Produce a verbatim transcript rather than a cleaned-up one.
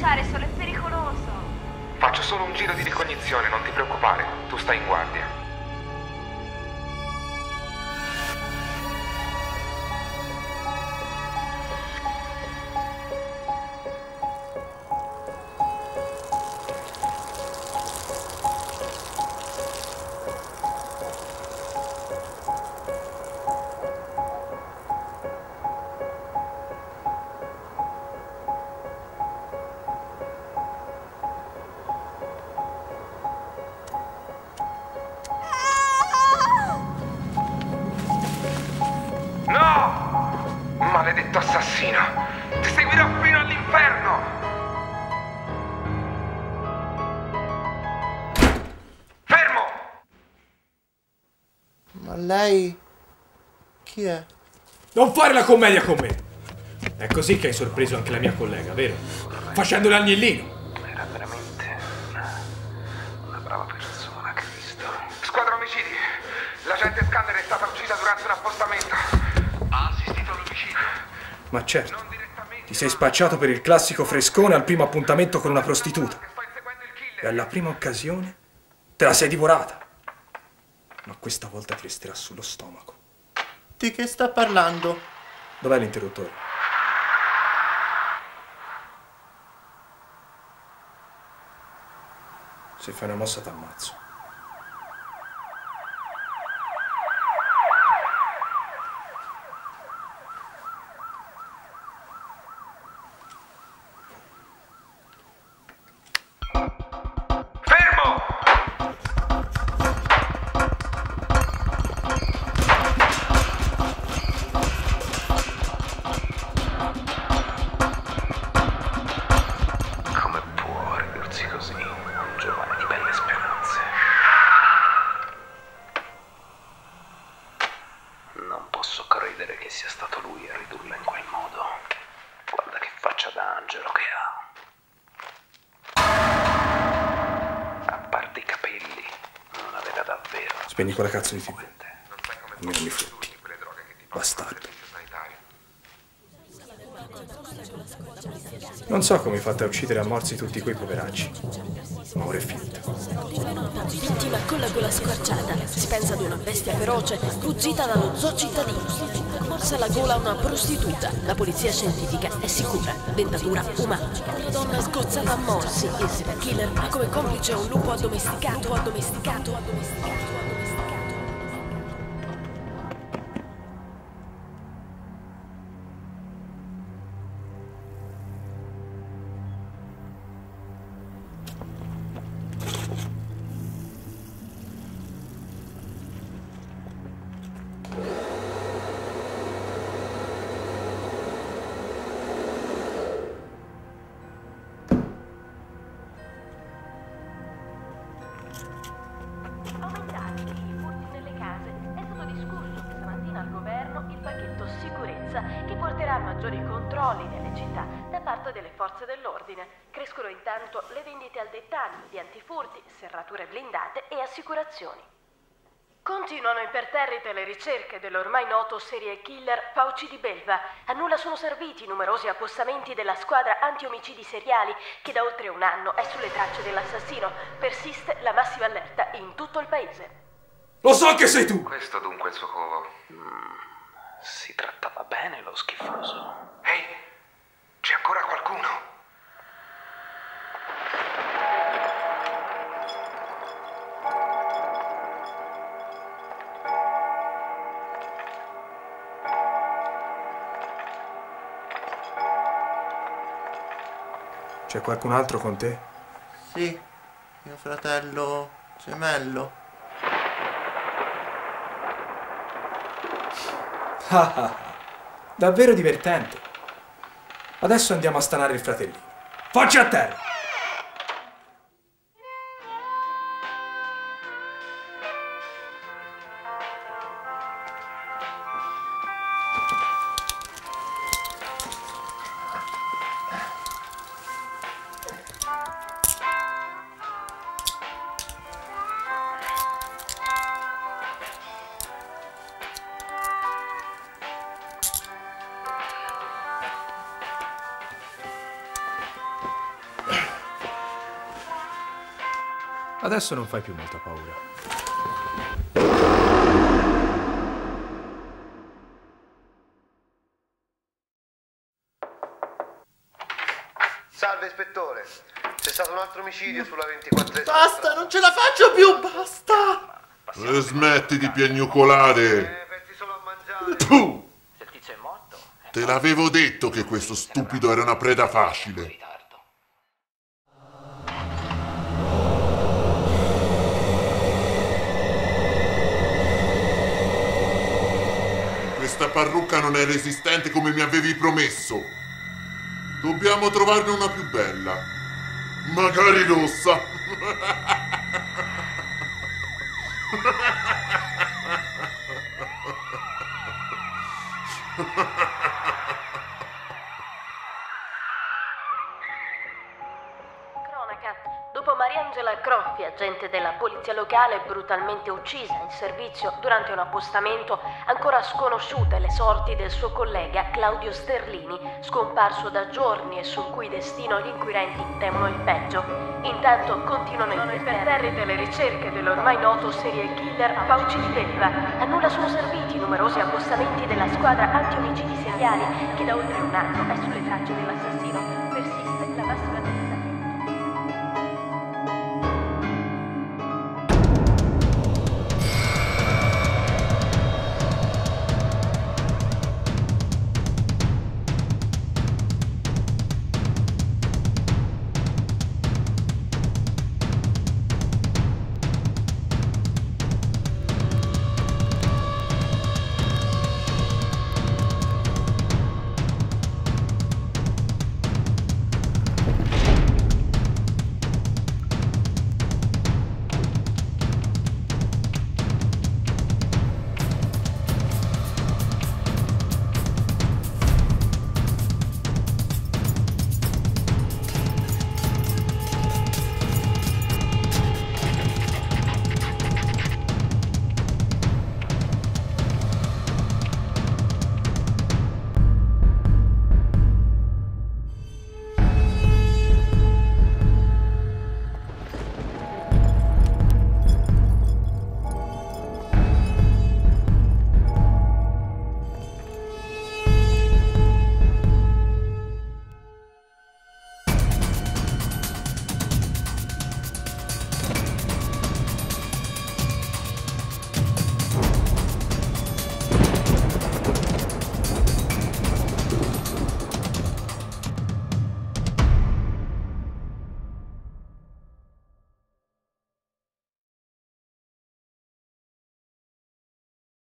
fare, solo è pericoloso. Faccio solo un giro di ricognizione, non ti preoccupare. Tu stai in guardia. Maledetto assassino! Ti seguirò fino all'inferno! Fermo! Ma lei... chi è? Non fare la commedia con me! È così che hai sorpreso anche la mia collega, vero? Facendo l'agnellino! Era veramente una, una brava persona, Cristo. Squadra omicidi! L'agente Scanner è stata uccisa durante un appostamento. Ha assistito all'omicidio? Ma certo, ti sei spacciato per il classico frescone al primo appuntamento con una prostituta. E alla prima occasione te la sei divorata. Ma questa volta ti resterà sullo stomaco. Di che sta parlando? Dov'è l'interruttore? Se fai una mossa t'ammazzo. Spegni quella cazzo di tivù. Almeno mi frutti. Bastardo. Non so come fate a uccidere a morsi tutti quei poveracci. Ma ora è finita. Vittima con la gola squarciata. Si pensa ad una bestia feroce fuggita dallo zoo cittadino. Morsa alla gola una prostituta. La polizia scientifica è sicura. Dentatura umana. Una donna sgozzata a morsi. Il serial killer ha come complice un lupo addomesticato, addomesticato, addomesticato. Che porterà maggiori controlli nelle città da parte delle forze dell'ordine. Crescono intanto le vendite al dettaglio di antifurti, serrature blindate e assicurazioni. Continuano imperterrite le ricerche dell'ormai noto serial killer Fauci di Belva. A nulla sono serviti i numerosi appostamenti della squadra anti-omicidi seriali che da oltre un anno è sulle tracce dell'assassino. Persiste la massima allerta in tutto il paese. Lo so che sei tu! Questo dunque è il suo covo. Mm. Si trattava bene lo schifoso. Ehi, c'è ancora qualcuno? C'è qualcun altro con te? Sì, mio fratello gemello. Ah, ah, davvero divertente. Adesso andiamo a stanare il fratellino. Faccia a terra! Adesso non fai più molta paura. Salve ispettore, c'è stato un altro omicidio sulla ventiquattresima. Basta, non ce la faccio più, basta! E smetti di piagnucolare. Eh, pensi solo a mangiare. Puh! Se il tizio è morto, è Te l'avevo detto che questo stupido era una preda facile. in ritardo. Questa parrucca non è resistente come mi avevi promesso. Dobbiamo trovarne una più bella. Magari rossa. Cronaca. Dopo Mariangela Croffi, agente della polizia locale, brutalmente uccisa in servizio durante un appostamento, ancora sconosciute le sorti del suo collega Claudio Sterlini, scomparso da giorni e sul cui destino gli inquirenti temono il peggio. Intanto continuano imperterrite le ricerche dell'ormai noto serial killer Fauci di Pelva. A nulla sono serviti i numerosi appostamenti della squadra anti-omicidi seriali che da oltre un anno è sulle tracce dell'assassino. Persiste la massima